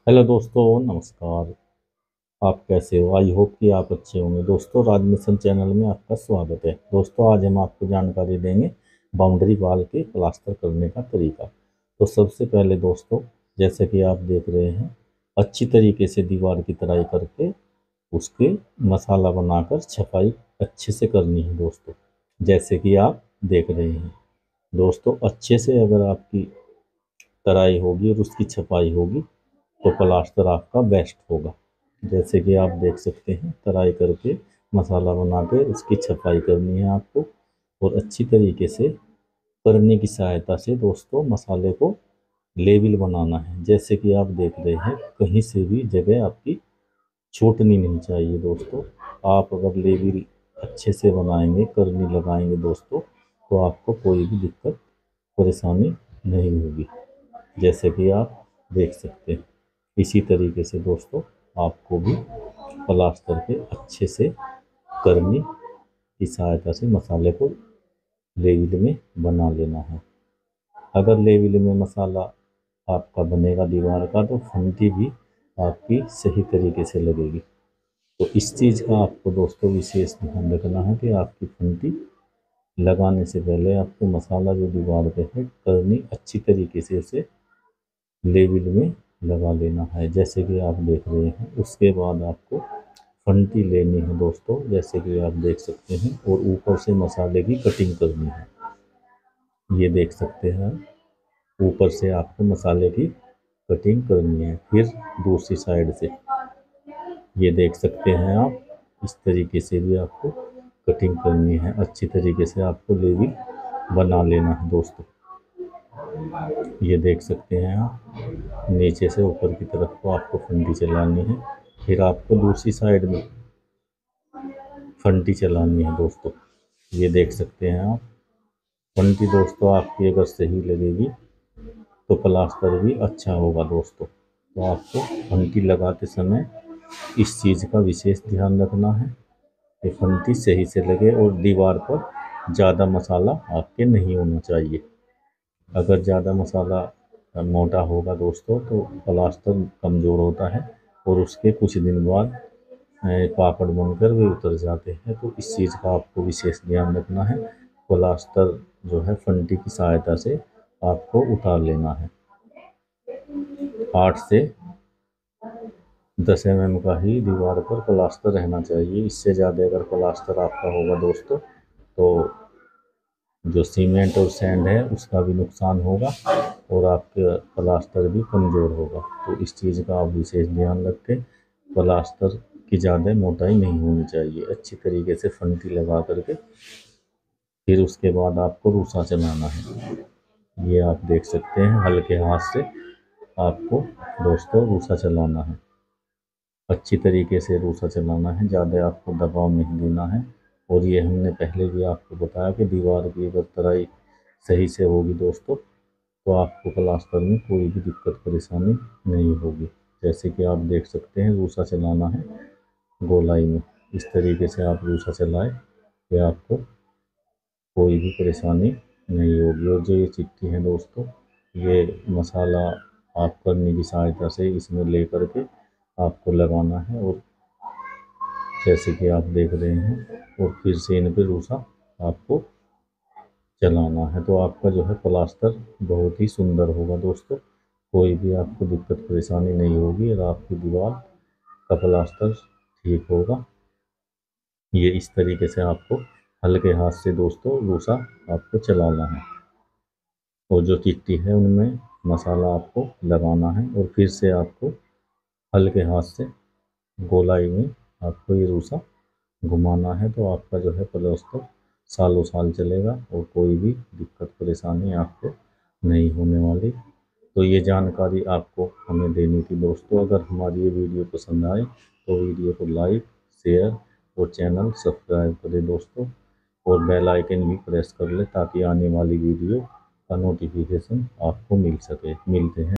Hello दोस्तों, नमस्कार। आप कैसे हो? आई होप कि आप अच्छे होंगे। दोस्तों, राज मिशन चैनल में आपका स्वागत है। दोस्तों, आज हम आपको जानकारी देंगे बाउंड्री वॉल के प्लास्टर करने का तरीका। तो सबसे पहले दोस्तों, जैसे कि आप देख रहे हैं, अच्छी तरीके से दीवार की तराई करके उसके मसाला बनाकर छपाई अच्छे से करनी है दोस्तों, जैसे कि आप देख रहे हैं। दोस्तों, अच्छे से अगर आपकी तराई होगी और उसकी छपाई होगी तो प्लास्टर आपका बेस्ट होगा। जैसे कि आप देख सकते हैं, तराई करके मसाला बना के उसकी छपाई करनी है आपको, और अच्छी तरीके से करने की सहायता से दोस्तों मसाले को लेवल बनाना है। जैसे कि आप देख रहे हैं, कहीं से भी जगह आपकी छूटनी नहीं चाहिए दोस्तों। आप अगर लेवल अच्छे से बनाएंगे, करनी लगाएंगे दोस्तों, तो आपको कोई भी दिक्कत परेशानी नहीं होगी, जैसे कि आप देख सकते हैं। इसी तरीके से दोस्तों आपको भी प्लास्टर के अच्छे से करनी की सहायता से मसाले को लेवल में बना लेना है। अगर लेवल में मसाला आपका बनेगा दीवार का, तो फंटी भी आपकी सही तरीके से लगेगी। तो इस चीज़ का आपको दोस्तों विशेष ध्यान रखना है कि आपकी फंटी लगाने से पहले आपको मसाला जो दीवार पे है करनी अच्छी तरीके से उसे लेवल में लगा लेना है, जैसे कि आप देख रहे हैं। उसके बाद आपको फंटी लेनी है दोस्तों, जैसे कि आप देख सकते हैं, और ऊपर से मसाले की कटिंग करनी है। ये देख सकते हैं, ऊपर से आपको मसाले की कटिंग करनी है। फिर दूसरी साइड से ये देख सकते हैं आप, इस तरीके से भी आपको कटिंग करनी है। अच्छी तरीके से आपको लेवल बना लेना है दोस्तों। ये देख सकते हैं आप, नीचे से ऊपर की तरफ को आपको फंडी चलानी है। फिर आपको दूसरी साइड में फंटी चलानी है दोस्तों। ये देख सकते हैं आप, फंटी दोस्तों आपकी अगर सही लगेगी तो प्लास्टर भी अच्छा होगा दोस्तों। तो आपको फंटी लगाते समय इस चीज़ का विशेष ध्यान रखना है कि फंटी सही से लगे और दीवार पर ज़्यादा मसाला आपके नहीं होना चाहिए। अगर ज़्यादा मसाला मोटा होगा दोस्तों तो प्लास्टर कमज़ोर होता है और उसके कुछ दिन बाद पापड़ बनकर वे उतर जाते हैं। तो इस चीज़ का आपको विशेष ध्यान रखना है। प्लास्टर जो है फंटी की सहायता से आपको उतार लेना है। 8 से 10 mm का ही दीवार पर प्लास्टर रहना चाहिए। इससे ज़्यादा अगर प्लास्टर आपका होगा दोस्तों, तो जो सीमेंट और सैंड है उसका भी नुकसान होगा और आपके प्लास्टर भी कमज़ोर होगा। तो इस चीज़ का आप विशेष ध्यान रखें। प्लास्टर की ज़्यादा मोटाई नहीं होनी चाहिए। अच्छी तरीके से फंटी लगा करके फिर उसके बाद आपको रूसा चलाना है। ये आप देख सकते हैं, हल्के हाथ से आपको दोस्तों रूसा चलाना है। अच्छी तरीके से रूसा चलाना है, ज़्यादा आपको दबाव नहीं देना है। और ये हमने पहले भी आपको बताया कि दीवार की अगर तराई सही से होगी दोस्तों, तो आपको प्लास्टर में कोई भी दिक्कत परेशानी नहीं होगी। जैसे कि आप देख सकते हैं, रूसा चलाना है गोलाई में। इस तरीके से आप रूसा चलाएं कि आपको कोई भी परेशानी नहीं होगी। और जो ये चिट्ठी है दोस्तों, ये मसाला आप करने की सहायता से इसमें ले करके आपको लगाना है, और जैसे कि आप देख रहे हैं, और फिर से इन पे रूसा आपको चलाना है। तो आपका जो है प्लास्टर बहुत ही सुंदर होगा दोस्तों। कोई भी आपको दिक्कत परेशानी नहीं होगी और आपकी दीवार का प्लास्टर ठीक होगा। ये इस तरीके से आपको हल्के हाथ से दोस्तों रूसा आपको चलाना है, और जो चिट्ठी है उनमें मसाला आपको लगाना है, और फिर से आपको हल्के हाथ से गोलाई में आपको ये रूसा घुमाना है। तो आपका जो है प्लास्टर सालों साल चलेगा और कोई भी दिक्कत परेशानी आपको नहीं होने वाली। तो ये जानकारी आपको हमें देनी थी दोस्तों। अगर हमारी ये वीडियो पसंद आए तो वीडियो को लाइक, शेयर और चैनल सब्सक्राइब करें दोस्तों, और बेल आइकन भी प्रेस कर लें ताकि आने वाली वीडियो का नोटिफिकेशन आपको मिल सके। मिलते हैं।